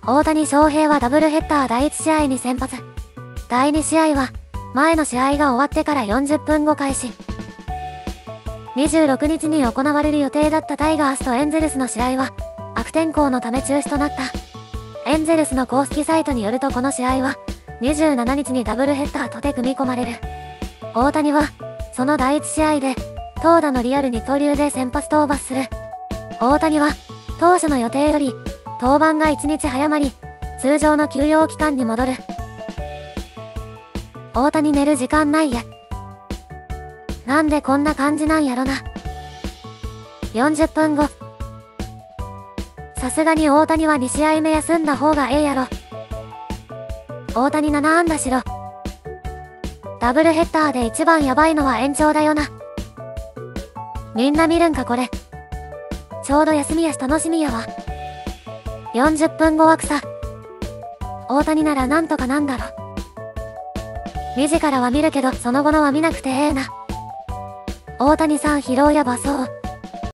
大谷翔平はダブルヘッダー第1試合に先発。第2試合は、前の試合が終わってから40分後開始。26日に行われる予定だったタイガースとエンゼルスの試合は、悪天候のため中止となった。エンゼルスの公式サイトによるとこの試合は、27日にダブルヘッダーとて組み込まれる。大谷は、その第1試合で、投打のリアル二刀流で先発登板する。大谷は、当初の予定より、登板が1日早まり、通常の休養期間に戻る。大谷寝る時間ないや。なんでこんな感じなんやろな。40分後。さすがに大谷は2試合目休んだ方がええやろ。大谷7安打しろ。ダブルヘッダーで一番やばいのは延長だよな。みんな見るんかこれ。ちょうど休みやし楽しみやわ。40分後は草。大谷ならなんとかなんだろ。2時からは見るけど、その後のは見なくてええな。大谷さん疲労やばそう。